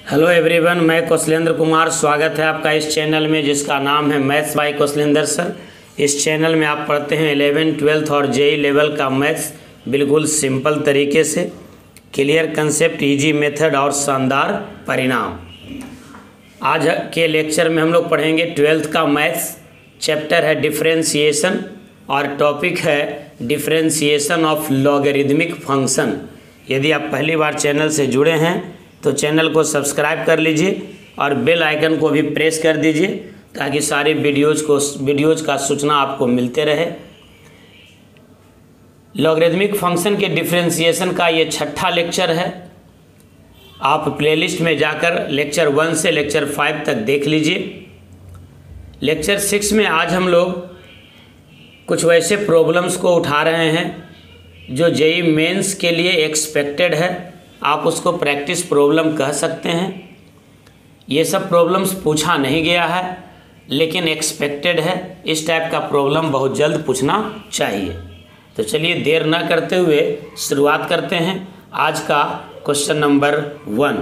Hello everyone, मैं कौशलेंद्र कुमार। स्वागत है आपका इस चैनल में जिसका नाम है मैथ्स बाय कौशलेंद्र सर। इस चैनल में आप पढ़ते हैं 11th, 12th और जेई लेवल का मैथ्स बिल्कुल सिंपल तरीके से, क्लियर कंसेप्ट, इजी मेथड और शानदार परिणाम। आज के लेक्चर में हम लोग पढ़ेंगे 12th का मैथ्स। चैप्टर है डिफरेंशिएशन और टॉपिक है डिफरेंशिएशन ऑफ लॉगरिदमिक फंक्शन। यदि आप पहली बार चैनल से जुड़े हैं तो चैनल को सब्सक्राइब कर लीजिए और बेल आइकन को भी प्रेस कर दीजिए ताकि सारी वीडियोज़ का सूचना आपको मिलते रहे। लॉगरिदमिक फंक्शन के डिफरेंशिएशन का ये 6ठा लेक्चर है। आप प्लेलिस्ट में जाकर लेक्चर 1 से लेक्चर 5 तक देख लीजिए। लेक्चर 6 में आज हम लोग कुछ वैसे प्रॉब्लम्स को उठा रहे हैं जो जेईई मेंस के लिए एक्सपेक्टेड है। आप उसको प्रैक्टिस प्रॉब्लम कह सकते हैं। ये सब प्रॉब्लम्स पूछा नहीं गया है लेकिन एक्सपेक्टेड है। इस टाइप का प्रॉब्लम बहुत जल्द पूछना चाहिए। तो चलिए देर ना करते हुए शुरुआत करते हैं आज का क्वेश्चन नंबर 1।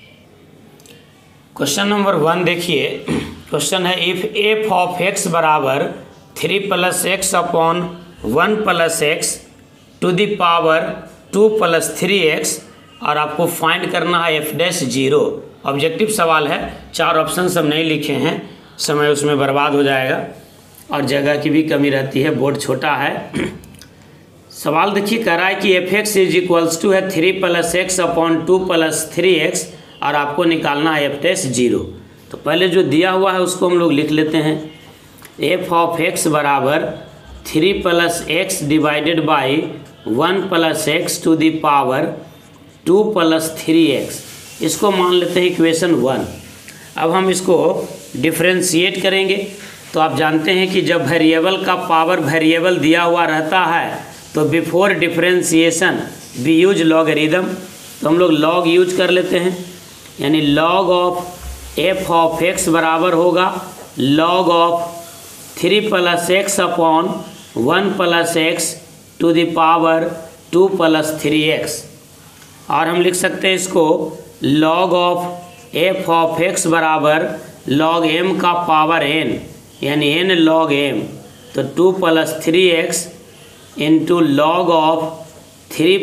क्वेश्चन नंबर 1 देखिए। क्वेश्चन है इफ़ एफ ऑफ एक्स बराबर 3 + x upon 1 + x to the power 2 + 3x और आपको फाइंड करना है f'0। ऑब्जेक्टिव सवाल है, 4 ऑप्शन हम नहीं लिखे हैं, समय उसमें बर्बाद हो जाएगा और जगह की भी कमी रहती है, बोर्ड छोटा है। सवाल देखिए, कह रहा है कि f(x) = 3 + x अपॉन 2 + 3x और आपको निकालना है f'0। तो पहले जो दिया हुआ है उसको हम लोग लिख लेते हैं। f ऑफ x बराबर 3 + x divided by 1 + x to the power 2 + 3x, इसको मान लेते हैं इक्वेशन 1। अब हम इसको डिफरेंशिएट करेंगे। तो आप जानते हैं कि जब वेरिएबल का पावर वेरिएबल दिया हुआ रहता है तो before differentiation we use logarithm. तो हम लोग लॉग यूज कर लेते हैं, यानी log of f of x बराबर होगा log of 3 + x upon 1 + x to the power 2 + 3x। और हम लिख सकते हैं इसको log of f of x बराबर log m का पावर n, यानी n log m। तो 2 + 3x into log of 3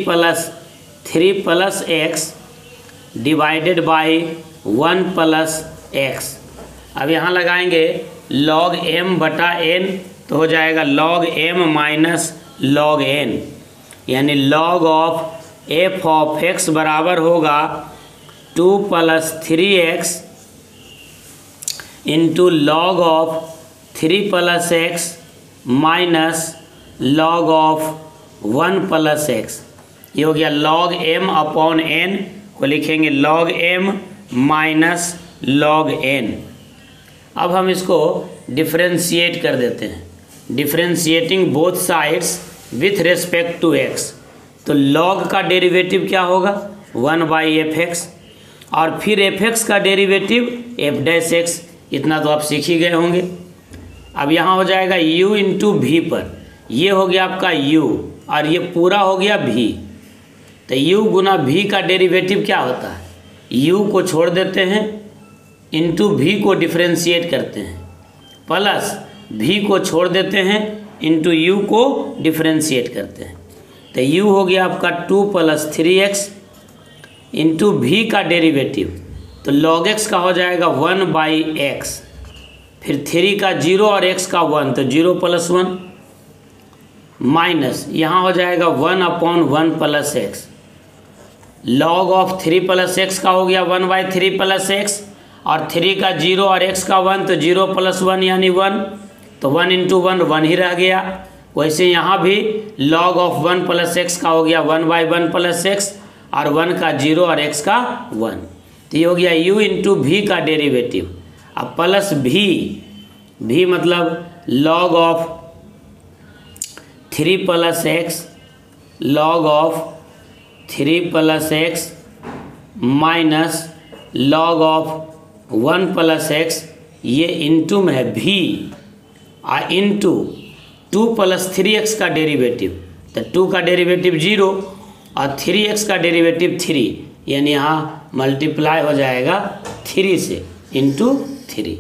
+ x divided by 1 + x। अब यहाँ लगाएंगे log m बटा n, तो हो जाएगा log m minus log n, यानी log of f of x बराबर होगा 2 + 3x into log of 3 + x minus log of 1 + x। ये हो गया log m अपॉन n को लिखेंगे log m minus log n। अब हम इसको डिफरेंशिएट कर देते हैं, differentiating both sides with respect to x। तो log का डेरिवेटिव क्या होगा 1/fx और फिर fx का डेरिवेटिव f'(x), इतना तो आप सीख ही गए होंगे। अब यहाँ हो जाएगा u इंटू v पर, ये हो गया आपका u और ये पूरा हो गया v। तो u गुना v का डेरिवेटिव क्या होता है, u को छोड़ देते हैं इंटू v को डिफरेंशिएट करते हैं, प्लस v को छोड़ देते हैं इंटू u को डिफरेंशिएट करते हैं। तो u हो गया आपका 2 + 3x इंटू v का डेरिवेटिव, तो log x का हो जाएगा 1/x, फिर 3 का 0 और x का 1, तो 0 + 1 माइनस यहाँ हो जाएगा 1 upon 1 + x। log of 3 + x का हो गया 1/3 + x और 3 का 0 और x का 1, तो 0 + 1 यानी 1, तो 1 इंटू 1 1 ही रह गया। वैसे यहाँ भी log ऑफ 1 + x का हो गया 1/1 + x और 1 का 0 और x का 1, तो ये हो गया u इंटू v का डेरिवेटिव। अब प्लस v मतलब log of 3 + x log of 3 + x minus log of 1 + x, ये इंटू में है v इंटू 2 + 3x का डेरिवेटिव, तो 2 का डेरिवेटिव 0 और 3x का डेरिवेटिव 3, यानी यहाँ मल्टीप्लाई हो जाएगा 3 से इंटू 3।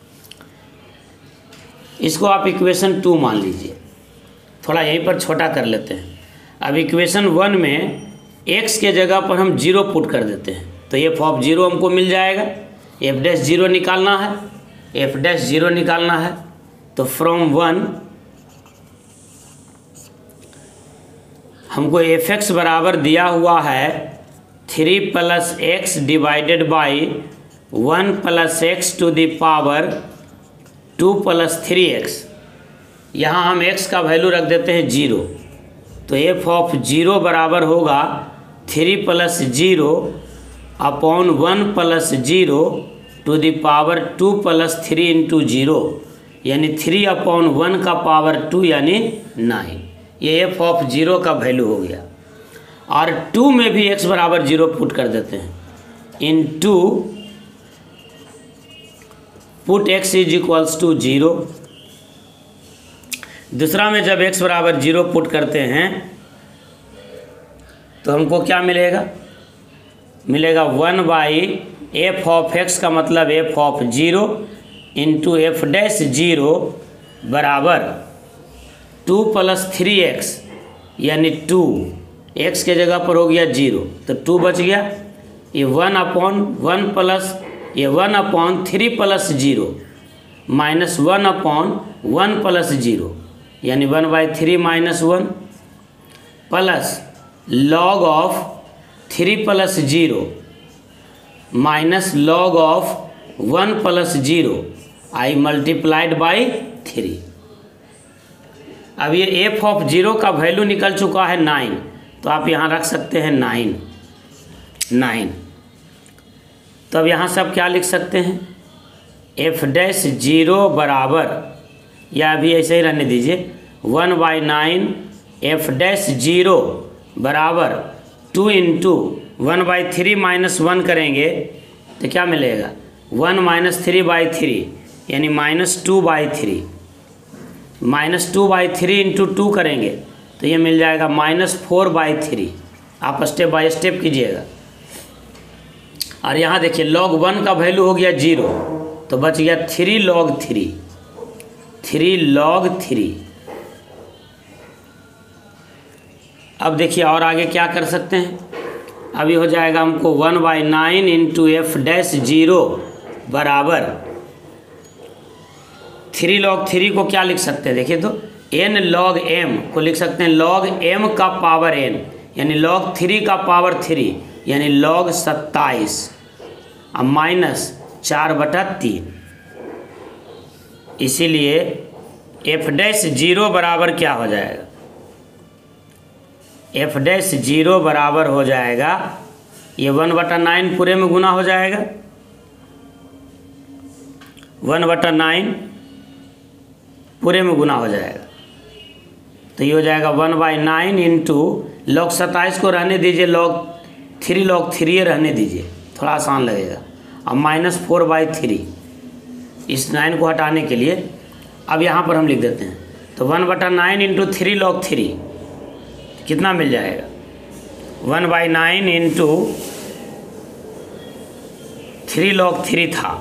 इसको आप इक्वेशन 2 मान लीजिए। थोड़ा यहीं पर छोटा कर लेते हैं। अब इक्वेशन 1 में x के जगह पर हम 0 पुट कर देते हैं तो एफ ऑफ 0 हमको मिल जाएगा। एफ डैश 0 निकालना है, एफ डैश 0 निकालना है तो फ्रॉम 1 हमको एफ एक्स बराबर दिया हुआ है 3 + x divided by 1 + x to the power 2 + 3x। यहाँ हम x का वैल्यू रख देते हैं 0 तो एफ ऑफ 0 बराबर होगा 3 + 0 upon 1 + 0 to the power 2 + 3 into 0 यानी 3 अपॉन 1 का पावर 2 यानी 9। ये एफ ऑफ 0 का वैल्यू हो गया। और 2 में भी x बराबर 0 पुट कर देते हैं इंटू पुट x = 0। दूसरा में जब x बराबर 0 पुट करते हैं तो हमको क्या मिलेगा? मिलेगा 1/f ऑफ x का मतलब f of 0 into f dash 0 बराबर 2 + 3x यानी 2। x के जगह पर हो गया 0 तो 2 बच गया। ये 1 अपॉन 1 प्लस ये 1 अपॉन 3 + 0 माइनस 1 अपॉन 1 + 0 यानी 1/3 - 1 plus log of 3 + 0 minus log of 1 + 0 आई मल्टीप्लाइड बाई 3। अब ये एफ ऑफ 0 का वैल्यू निकल चुका है 9 तो आप यहाँ रख सकते हैं 9। तो अब यहाँ से आप क्या लिख सकते हैं? एफ डैश 0 बराबर या अभी ऐसे ही रहने दीजिए 1/9 एफ डैश 0 बराबर 2 इंटू 1/3 - 1 करेंगे तो क्या मिलेगा? 1 - 3/3 यानी -2/3 -2/3 इंटू 2 करेंगे तो ये मिल जाएगा -4/3। आप स्टेप बाय स्टेप कीजिएगा। और यहाँ देखिए log 1 का वैल्यू हो गया 0 तो बच गया 3 log 3 3 log 3। अब देखिए और आगे क्या कर सकते हैं? अभी हो जाएगा हमको 1/9 इंटू एफ डैश 0 बराबर 3 log 3 को क्या लिख सकते हैं? देखिए तो n log m को लिख सकते हैं log m का पावर n यानी log 3 का पावर 3 यानी log 27 अब माइनस 4/3। इसीलिए एफ डैश 0 बराबर क्या हो जाएगा? एफ डैश 0 बराबर हो जाएगा ये 1/9 पूरे में गुना हो जाएगा 1/9 पूरे में गुना हो जाएगा तो ये हो जाएगा 1/9 इंटू log 27 को रहने दीजिए log 3 रहने दीजिए थोड़ा आसान लगेगा। अब -4/3 इस 9 को हटाने के लिए अब यहाँ पर हम लिख देते हैं तो 1/9 इंटू 3 log 3 कितना मिल जाएगा? 1/9 इंटू 3 log 3 था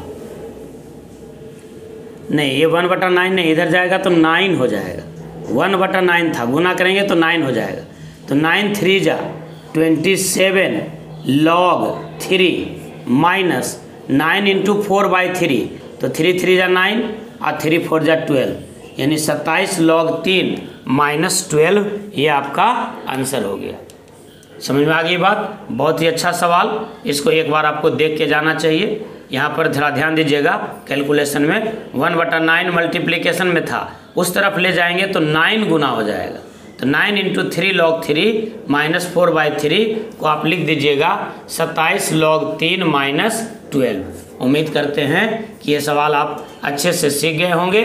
नहीं ये 1/9 नहीं इधर जाएगा तो 9 हो जाएगा 1/9 था गुना करेंगे तो 9 हो जाएगा तो 9 3 जा 27 log 3 माइनस 9 इंटू 4/3 तो 3 3 जा 9 और 3 4 जा 12 यानी 27 log 3 -12 ये आपका आंसर हो गया। समझ में आ गई बात? बहुत ही अच्छा सवाल। इसको एक बार आपको देख के जाना चाहिए। यहाँ पर थोड़ा ध्यान दीजिएगा कैलकुलेशन में 1/9 मल्टीप्लिकेशन में था उस तरफ ले जाएंगे तो 9 गुना हो जाएगा तो 9 इंटू 3 log 3 -4/3 को आप लिख दीजिएगा 27 log 3 -12। उम्मीद करते हैं कि ये सवाल आप अच्छे से सीख गए होंगे।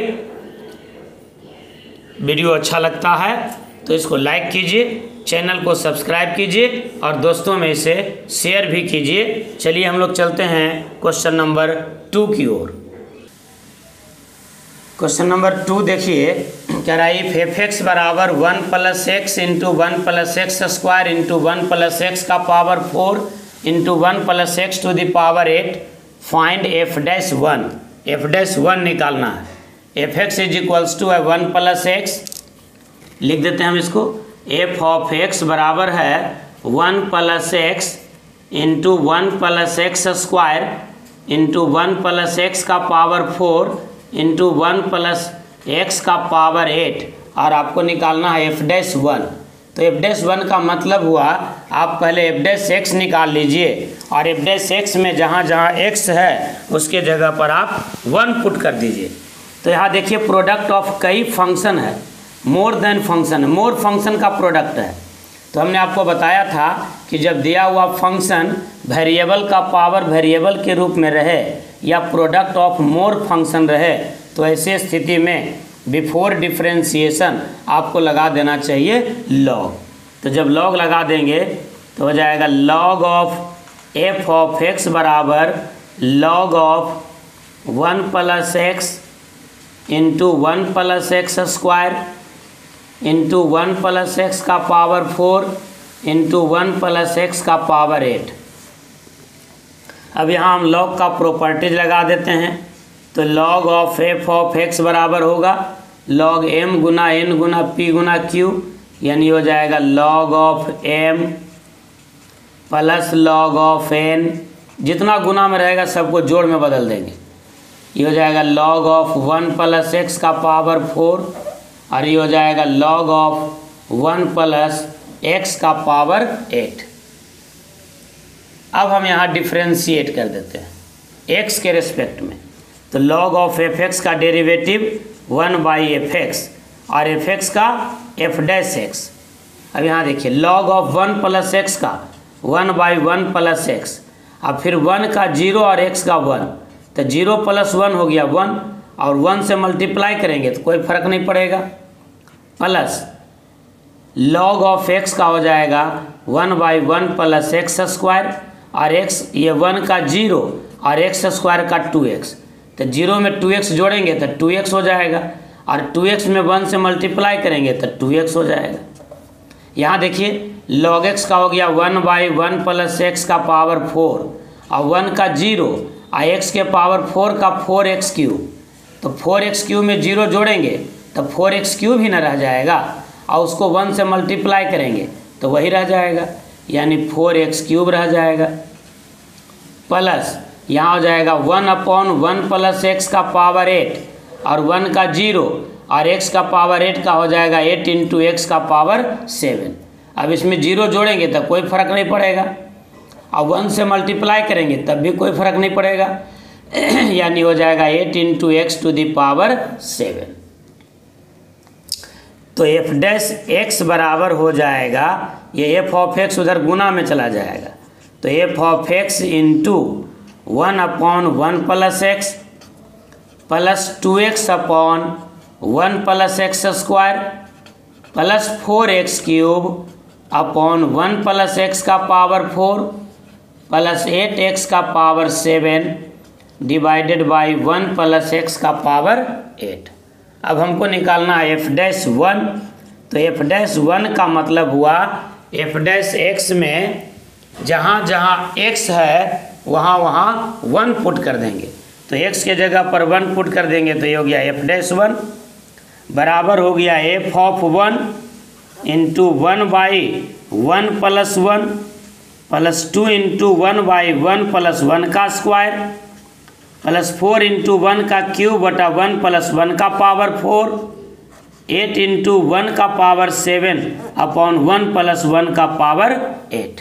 वीडियो अच्छा लगता है तो इसको लाइक कीजिए, चैनल को सब्सक्राइब कीजिए और दोस्तों में इसे शेयर भी कीजिए। चलिए हम लोग चलते हैं क्वेश्चन नंबर 2 की ओर। क्वेश्चन नंबर 2 देखिए कह रहा है इफ एफ एक्स बराबर 1 + x into 1 + x² into 1 + x का power 4 into 1 plus x to the power 8, find f dash 1, f dash 1 निकालना है। F x is equals to 1 plus x, लिख देते हैं हम इसको, एफ ऑफ एक्स बराबर है 1 plus x into 1 plus x square into 1 plus x का पावर 4 इंटू 1 प्लस एक्स का पावर 8, और आपको निकालना है एफ डैश 1। तो एफ डैश 1 का मतलब हुआ आप पहले एफ डैश एक्स निकाल लीजिए, और एफ डैश एक्स में जहाँ जहाँ एक्स है उसके जगह पर आप 1 पुट कर दीजिए। तो यहाँ देखिए प्रोडक्ट ऑफ कई फंक्शन है, more than function, more function का प्रोडक्ट है। तो हमने आपको बताया था कि जब दिया हुआ फंक्शन वेरिएबल का पावर वेरिएबल के रूप में रहे या प्रोडक्ट ऑफ मोर फंक्शन रहे, तो ऐसे स्थिति में बिफोर डिफरेंशिएशन आपको लगा देना चाहिए लॉग। तो जब लॉग लगा देंगे तो हो जाएगा log of f of x बराबर log of 1 plus x into 1 plus x square into 1 plus x का पावर 4 इंटू 1 प्लस एक्स का पावर 8। अब यहाँ हम लॉग का प्रॉपर्टीज लगा देते हैं। तो log of f of x बराबर होगा लॉग एम गुना एन गुना पी गुना क्यू, यानी हो जाएगा log of m plus log of n, जितना गुना में रहेगा सबको जोड़ में बदल देंगे, ये हो जाएगा लॉग ऑफ 1 प्लस एक्स का पावर 4, और ये हो जाएगा लॉग ऑफ 1 प्लस एक्स का पावर 8। अब हम यहाँ डिफ्रेंशिएट कर देते हैं एक्स के रिस्पेक्ट में। तो लॉग ऑफ एफ एक्स का डेरिवेटिव 1 बाई एफ एक्स और एफ एक्स का एफ डैश एक्स। अब यहाँ देखिए लॉग ऑफ 1 प्लस एक्स का 1 बाई 1 प्लस एक्स, अब फिर 1 का 0 और एक्स का 1, तो 0 प्लस 1 हो गया 1, और 1 से मल्टीप्लाई करेंगे तो कोई फर्क नहीं पड़ेगा, प्लस लॉग ऑफ एक्स का हो जाएगा 1 बाई 1 प्लस एक्स स्क्वायर, और एक्स ये 1 का 0 और एक्स स्क्वायर का 2x, तो 0 में 2x जोड़ेंगे तो 2x हो जाएगा, और 2x में 1 से मल्टीप्लाई करेंगे तो 2x हो जाएगा। यहाँ देखिए log x का हो गया 1 बाई 1 प्लस एक्स का पावर 4, और 1 का 0 और x के पावर 4 का 4x क्यूब, तो 4x क्यूब में 0 जोड़ेंगे तो 4x क्यूब ही ना रह जाएगा, और उसको 1 से मल्टीप्लाई करेंगे तो वही रह जाएगा, यानी 4x क्यूब रह जाएगा, प्लस यहाँ हो जाएगा 1 अपॉन 1 प्लस एक्स का पावर 8, और 1 का 0 और x का पावर 8 का हो जाएगा 8 इंटू एक्स का पावर 7। अब इसमें 0 जोड़ेंगे तब कोई फर्क नहीं पड़ेगा, और 1 से मल्टीप्लाई करेंगे तब भी कोई फर्क नहीं पड़ेगा, यानी हो जाएगा 8 into x to the power 7। तो एफ डैश एक्स बराबर हो जाएगा, ये एफ ऑफ एक्स उधर गुना में चला जाएगा, तो f of x into 1 upon 1 plus x plus 2x upon 1 plus x square plus 4x cube upon 1 plus x का पावर 4 प्लस 8x का power 7 divided by 1 plus x का पावर 8। अब हमको निकालना है एफ डैश 1। तो एफ डैश 1 का मतलब हुआ एफ डैश एक्स में जहाँ जहाँ x है वहाँ वहाँ 1 पुट कर देंगे, तो x के जगह पर 1 पुट कर देंगे, तो ये हो गया एफ डैश 1 बराबर हो गया f of 1 into 1 by 1 plus 1 plus 2 into 1 by 1 plus 1 का स्क्वायर प्लस 4 इंटू 1 का क्यूब बटा 1 प्लस 1 का पावर 4, 8 इंटू 1 का पावर 7 अपॉन 1 प्लस 1 का पावर 8,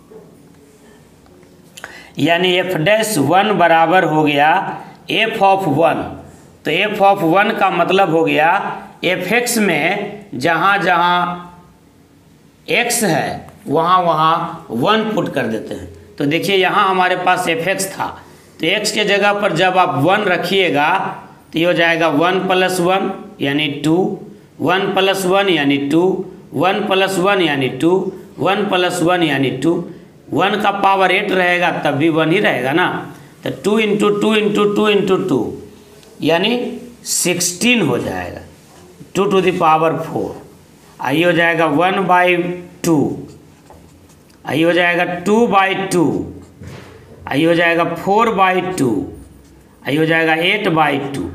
यानी एफ डैश 1 बराबर हो गया एफ ऑफ 1। तो एफ ऑफ 1 का मतलब हो गया एफ एक्स में जहाँ जहाँ एक्स है वहाँ वहाँ 1 पुट कर देते हैं। तो देखिए यहाँ हमारे पास एफ एक्स था, तो एक्स के जगह पर जब आप 1 रखिएगा तो ये हो जाएगा 1 प्लस 1 यानी 2, 1 प्लस 1 यानी 2, 1 प्लस 1 यानी 2, 1 प्लस 1 यानी 2, 1 का पावर 8 रहेगा तब भी 1 ही रहेगा ना, तो 2 इंटू 2 इंटू 2 इंटू 2 यानी 16 हो जाएगा, 2 टू द पावर 4। आइए हो जाएगा 1 बाई 2 आई हो जाएगा 2/2, आई हो जाएगा 4/2, आई हो जाएगा 8/2,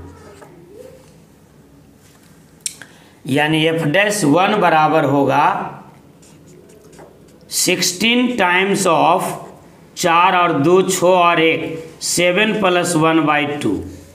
यानी f'1 बराबर होगा 16 टाइम्स ऑफ 4 और 2 6 और 1 7 + 1/2,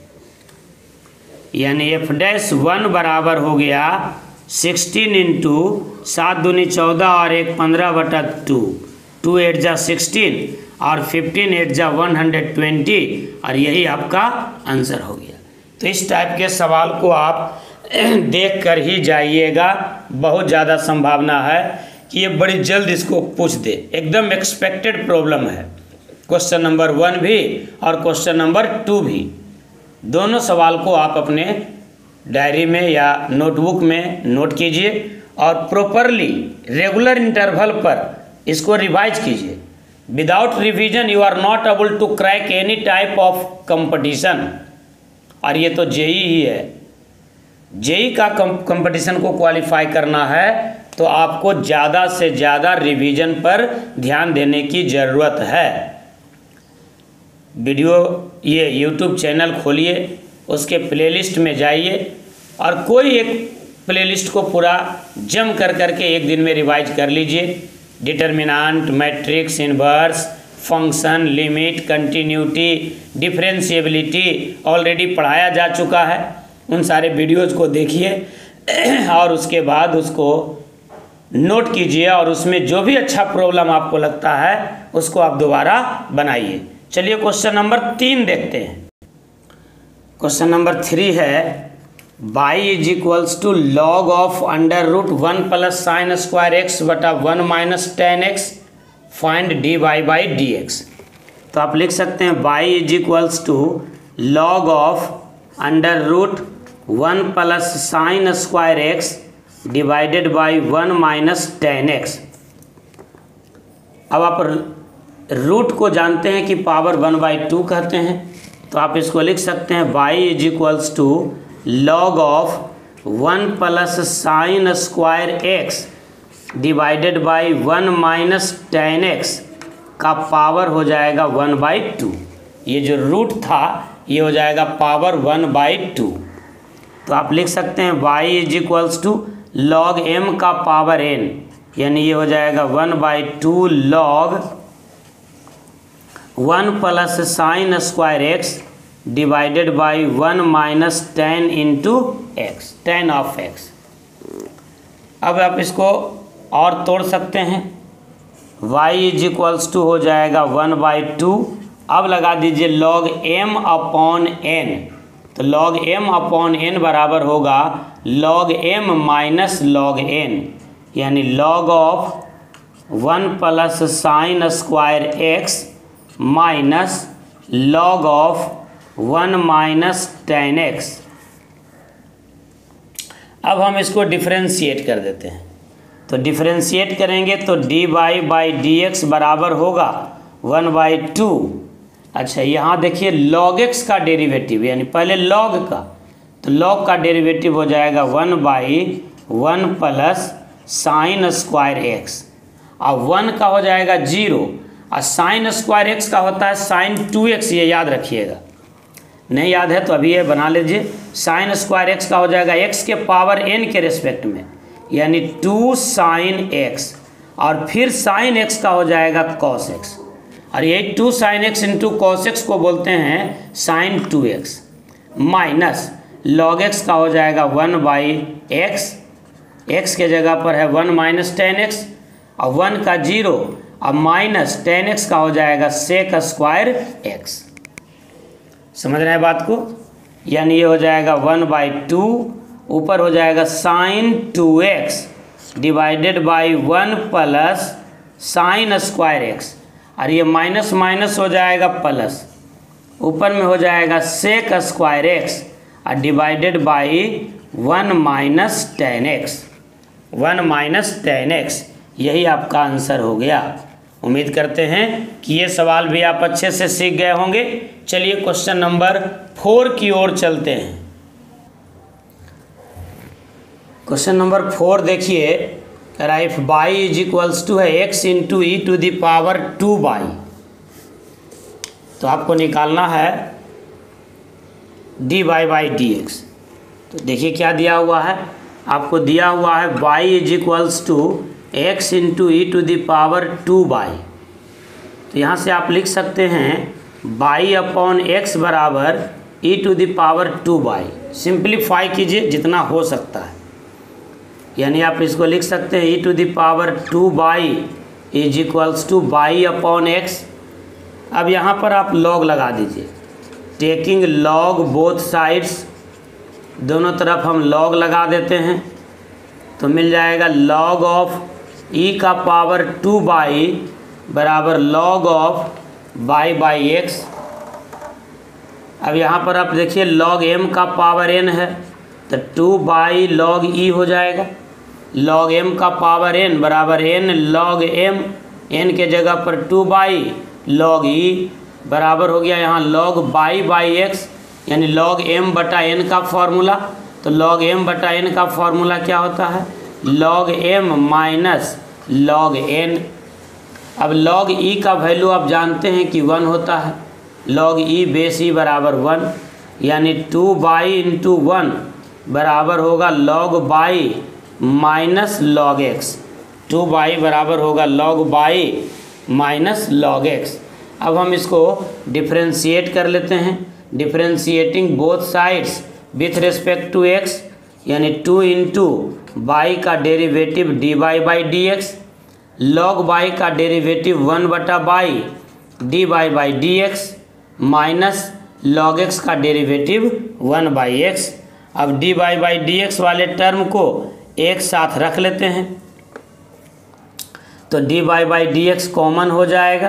यानी f'1 बराबर हो गया 16 इंटू 7 दूनी 14 और 1 15/2, 2 8 जा 16 और 15 8 जा 120, और यही आपका आंसर हो गया। तो इस टाइप के सवाल को आप देख कर ही जाइएगा, बहुत ज़्यादा संभावना है कि ये बड़ी जल्द इसको पूछ दे, एकदम एक्सपेक्टेड प्रॉब्लम है। क्वेश्चन नंबर 1 भी और क्वेश्चन नंबर 2 भी, दोनों सवाल को आप अपने डायरी में या नोटबुक में नोट कीजिए और प्रॉपरली रेगुलर इंटरवल पर इसको रिवाइज कीजिए। Without revision you are not able to crack any type of competition. और ये तो जेई ही है, जेई का कंपटीशन को क्वालिफाई करना है तो आपको ज़्यादा से ज़्यादा रिवीजन पर ध्यान देने की ज़रूरत है। वीडियो ये यूट्यूब चैनल खोलिए, उसके प्लेलिस्ट में जाइए और कोई एक प्लेलिस्ट को पूरा जम करके एक दिन में रिवाइज कर लीजिए। Determinant, matrix, inverse, function, limit, continuity, differentiability already पढ़ाया जा चुका है। उन सारे वीडियोज़ को देखिए और उसके बाद उसको नोट कीजिए और उसमें जो भी अच्छा प्रॉब्लम आपको लगता है उसको आप दोबारा बनाइए। चलिए क्वेश्चन नंबर 3 देखते हैं। क्वेश्चन नंबर 3 है y = log of √1 + sin² x/1 - tan x, find dy/dx। तो आप लिख सकते हैं y = log of √1 + sin² x divided by 1 - tan x। अब आप रूट को जानते हैं कि पावर 1/2 कहते हैं, तो आप इसको लिख सकते हैं y = log of 1 + sin² x divided by 1 - tan x का पावर हो जाएगा 1/2। ये जो रूट था ये हो जाएगा पावर 1/2। तो आप लिख सकते हैं y = log m का पावर n, यानी ये हो जाएगा 1/2 log 1 + sin² x divided by 1 - tan x, tan of x। अब आप इसको और तोड़ सकते हैं, y = हो जाएगा 1/2। अब लगा दीजिए log m/n, तो log m/n बराबर होगा log m - log n, यानी log of 1 + sin² x minus log of 1 - tan x। अब हम इसको डिफरेंशिएट कर देते हैं, तो डिफरेंशिएट करेंगे तो dy/dx बराबर होगा 1/2। अच्छा यहाँ देखिए log x का डेरिवेटिव, यानी पहले log का, तो log का डेरिवेटिव हो जाएगा 1/1 + sin² x, और 1 का हो जाएगा 0 और sin² x का होता है sin 2x, ये याद रखिएगा। नहीं याद है तो अभी ये बना लीजिए। sin² x का हो जाएगा x के पावर n के रेस्पेक्ट में, यानी 2 sin x, और फिर sin x का हो जाएगा cos x, और यही 2 sin x into cos x को बोलते हैं sin 2x, minus log x का हो जाएगा 1/x, x के जगह पर है 1 - tan x, और 1 का 0 और माइनस tan x का हो जाएगा sec² x। समझ रहे हैं बात को, यानी ये हो जाएगा 1/2, ऊपर हो जाएगा sin 2x divided by 1 + sin² x, और ये माइनस माइनस हो जाएगा प्लस, ऊपर में हो जाएगा sec² x और divided by 1 - tan x, 1 - tan x। यही आपका आंसर हो गया। उम्मीद करते हैं कि ये सवाल भी आप अच्छे से सीख गए होंगे। चलिए क्वेश्चन नंबर 4 की ओर चलते हैं। क्वेश्चन नंबर 4 देखिए, कह रहा है if y is equals to है x into e to the power 2 y, तो आपको निकालना है d y by d x. तो देखिए क्या दिया हुआ है, आपको दिया हुआ है y is equals to x into e to the power 2 y. तो यहाँ से आप लिख सकते हैं बाई अपॉन एक्स बराबर e to the power 2 y. Simplify कीजिए जितना हो सकता है, यानी आप इसको लिख सकते हैं e to the power 2 y is equals to y upon x. अब यहाँ पर आप लॉग लगा दीजिए, टेकिंग लॉग बोथ साइड्स, दोनों तरफ हम लॉग लगा देते हैं तो मिल जाएगा लॉग ऑफ ई का पावर 2 बाई बराबर log of y by x. अब यहाँ पर आप देखिए लॉग एम का पावर एन है तो 2 बाई लॉग ई हो जाएगा। लॉग एम का पावर एन बराबर एन लॉग एम, एन के जगह पर 2 बाई लॉग ई बराबर हो गया यहाँ लॉग बाई बाई एक्स, यानी लॉग एम बटा एन का फॉर्मूला। तो लॉग एम बटा एन का फॉर्मूला क्या होता है, log m minus log n. अब लॉग ई का वैल्यू आप जानते हैं कि 1 होता है, लॉग ई बेस ई बराबर 1, यानी 2 बाई इंटू 1 बराबर होगा log y minus log x. 2 y बराबर होगा log y minus log x. अब हम इसको डिफ्रेंशिएट कर लेते हैं, differentiating both sides with respect to x, यानी 2 इंटू बाई का derivative d y by d x, log y का डेरिवेटिव 1 बटा y d y by d x minus log x का डेरिवेटिव 1 बाई एक्स। अब d y by d x वाले term को एक साथ रख लेते हैं तो d y by d x common हो जाएगा,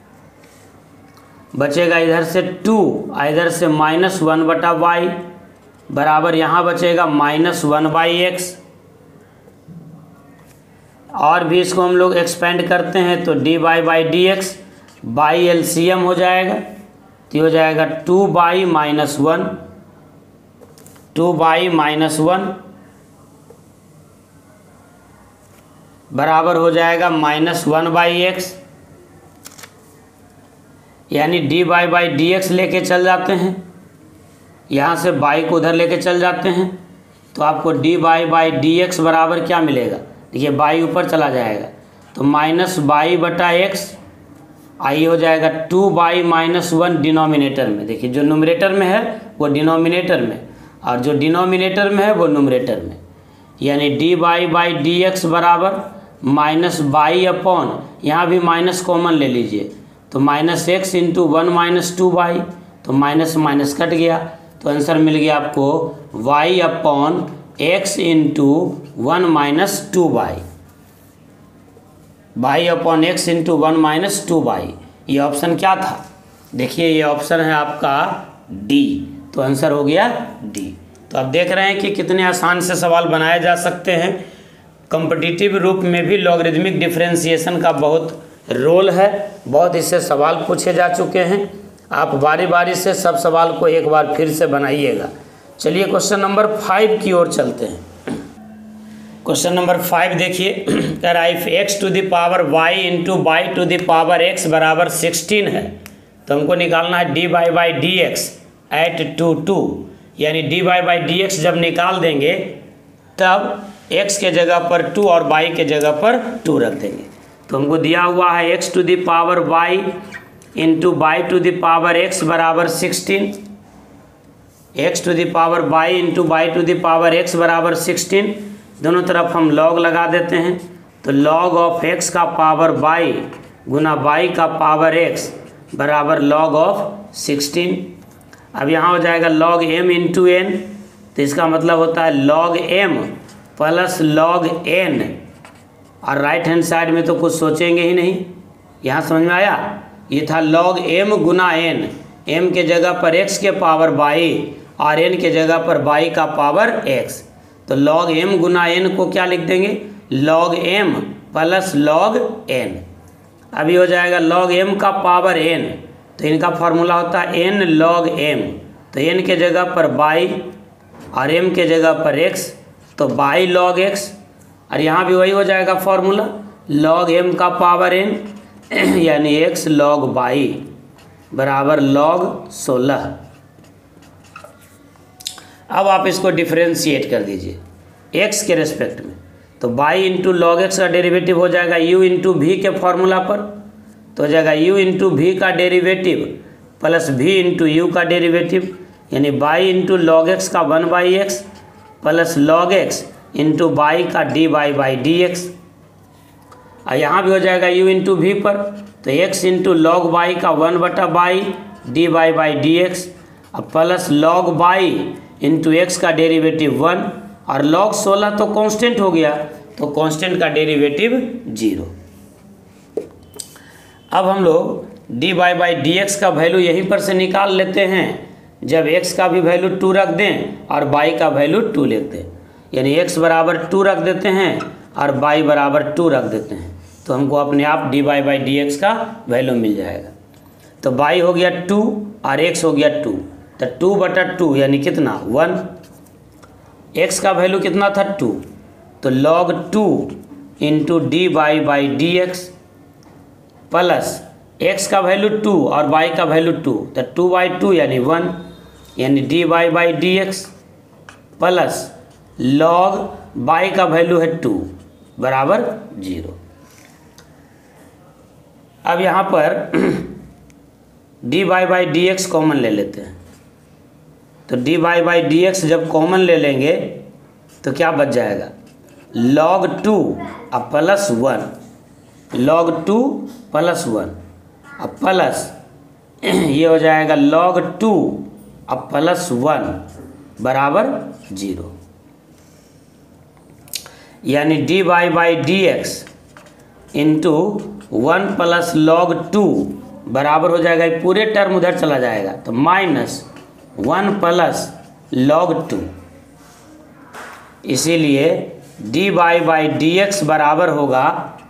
बचेगा इधर से 2, इधर से -1 बटा वाई बराबर यहाँ बचेगा -1 बाई एक्स। और भी इसको हम लोग एक्सपेंड करते हैं तो d y by d x by LCM हो जाएगा, तो हो जाएगा 2 बाई -1, 2 बाई -1 बराबर हो जाएगा -1 बाई एक्स, यानी d y by d x लेके चल जाते हैं, यहाँ से बाई को उधर लेके चल जाते हैं तो आपको d y by d x बराबर क्या मिलेगा, देखिए बाई ऊपर चला जाएगा तो माइनस बाई बटा एक्स, आई हो जाएगा 2 बाई -1 डिनोमिनेटर में। देखिए जो न्यूमरेटर में है वो डिनोमिनेटर में और जो डिनोमिनेटर में है वो न्यूमरेटर में, यानी d y by d x बराबर माइनस बाई अपॉन, यहाँ भी माइनस कॉमन ले लीजिए तो -x इंटू 1 - 2 बाई, तो माइनस माइनस कट गया तो आंसर मिल गया आपको y upon x into 1 - 2 y, y upon x into 1 - 2 y. ये ऑप्शन क्या था, देखिए ये ऑप्शन है आपका डी, तो आंसर हो गया डी। तो आप देख रहे हैं कि कितने आसान से सवाल बनाए जा सकते हैं। कॉम्पिटिटिव रूप में भी लॉगरिदमिक डिफरेंशिएशन का बहुत रोल है, बहुत इससे सवाल पूछे जा चुके हैं। आप बारी बारी से सब सवाल को एक बार फिर से बनाइएगा। चलिए क्वेश्चन नंबर 5 की ओर चलते हैं। क्वेश्चन नंबर 5 देखिए, कह रहा है if x to the power y into y to the power x बराबर 16 है, तो हमको निकालना है d y by d x at 2, यानी d y by d x जब निकाल देंगे तब x के जगह पर 2 और y के जगह पर 2 रख देंगे। तो हमको दिया हुआ है x to the power y into y to the power x बराबर 16, x to the power y into y to the power x बराबर 16, दोनों तरफ हम log लगा देते हैं तो log ऑफ x का पावर y गुना y का पावर x बराबर log ऑफ 16। अब यहाँ हो जाएगा log m इंटू n, तो इसका मतलब होता है log m plus log n, और राइट हैंड साइड में तो कुछ सोचेंगे ही नहीं। यहाँ समझ में आया, ये था log m गुना n, m के जगह पर x के पावर y और n के जगह पर y का पावर x, तो log m गुना n को क्या लिख देंगे, log m plus log n। अभी हो जाएगा log m का पावर n, तो इनका फार्मूला होता है n log m, तो n के जगह पर y और m के जगह पर x, तो y log x, और यहाँ भी वही हो जाएगा फॉर्मूला, log m का पावर n यानी x log y बराबर log 16। अब आप इसको डिफरेंशिएट कर दीजिए x के रेस्पेक्ट में, तो y इंटू लॉग एक्स का डेरिवेटिव हो जाएगा u इंटू वी के फॉर्मूला पर, तो हो जाएगा u इंटू वी का derivative plus v into u का डेरिवेटिव, यानी y इंटू लॉग एक्स का 1/x प्लस log x इंटू y का dy बाई डी एक्स। और यहाँ भी हो जाएगा u इंटू वी पर, तो x इंटू लॉग y का 1/y dy by d x plus log y into x का डेरिवेटिव 1, और log 16 तो कांस्टेंट हो गया, तो कांस्टेंट का डेरिवेटिव 0। अब हम लोग dy बाई डी एक्स का वैल्यू यहीं पर से निकाल लेते हैं, जब x का भी वैल्यू 2 रख दें और y का वैल्यू 2 लिख दें, यानी x बराबर 2 रख देते हैं और y बराबर 2 रख देते हैं, तो हमको अपने आप dy बाई डी एक्स का वैल्यू मिल जाएगा। तो y हो गया 2 और x हो गया 2, तो 2/2 यानी कितना 1। x का वैल्यू कितना था 2, तो log 2 into dy by d x plus x का वैल्यू 2 और y का वैल्यू 2, तो 2/2 यानी 1, यानी dy by d x plus log y का वैल्यू है 2 बराबर 0। अब यहाँ पर dy by d x common ले लेते हैं, तो dy बाई डी एक्स जब कॉमन ले लेंगे तो क्या बच जाएगा log 2 अब प्लस 1, log 2 प्लस 1 अब प्लस ये हो जाएगा log 2 अब प्लस 1 बराबर 0, यानी dy by d x into 1 plus log 2 बराबर हो जाएगा, पूरे टर्म उधर चला जाएगा, तो -1 प्लस log 2, इसीलिए dy बाई डी एक्स बराबर होगा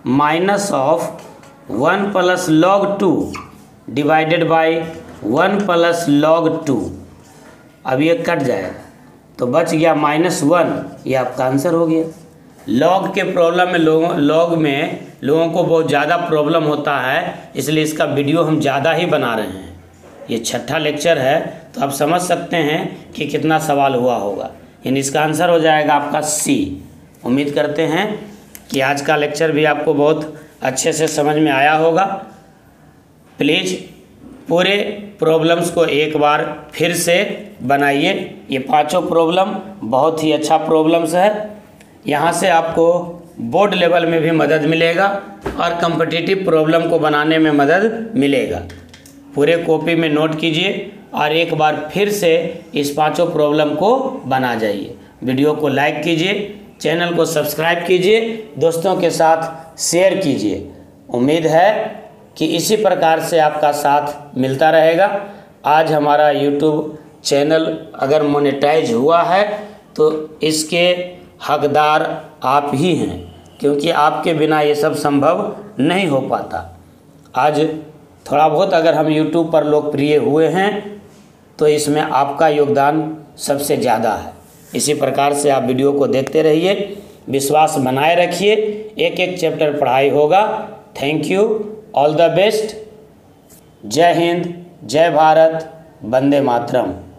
-1 plus log 2 divided by 1 plus log 2। अब ये कट जाएगा तो बच गया -1, ये आपका आंसर हो गया। लॉग के प्रॉब्लम में लोगों को बहुत ज़्यादा प्रॉब्लम होता है, इसलिए इसका वीडियो हम ज़्यादा ही बना रहे हैं। ये 6ठा लेक्चर है, तो आप समझ सकते हैं कि कितना सवाल हुआ होगा, यानी इसका आंसर हो जाएगा आपका सी। उम्मीद करते हैं कि आज का लेक्चर भी आपको बहुत अच्छे से समझ में आया होगा। प्लीज़ पूरे प्रॉब्लम्स को एक बार फिर से बनाइए। ये 5 प्रॉब्लम बहुत ही अच्छा प्रॉब्लम्स है, यहाँ से आपको बोर्ड लेवल में भी मदद मिलेगा और कॉम्पिटिटिव प्रॉब्लम को बनाने में मदद मिलेगा। पूरे कॉपी में नोट कीजिए और एक बार फिर से इस 5 प्रॉब्लम को बना जाइए। वीडियो को लाइक कीजिए, चैनल को सब्सक्राइब कीजिए, दोस्तों के साथ शेयर कीजिए। उम्मीद है कि इसी प्रकार से आपका साथ मिलता रहेगा। आज हमारा यूट्यूब चैनल अगर मोनेटाइज हुआ है तो इसके हकदार आप ही हैं, क्योंकि आपके बिना ये सब संभव नहीं हो पाता। आज थोड़ा बहुत अगर हम YouTube पर लोकप्रिय हुए हैं तो इसमें आपका योगदान सबसे ज़्यादा है। इसी प्रकार से आप वीडियो को देखते रहिए, विश्वास बनाए रखिए, एक एक चैप्टर पढ़ाई होगा। Thank you, all the best. जय हिंद, जय भारत, वंदे मातरम।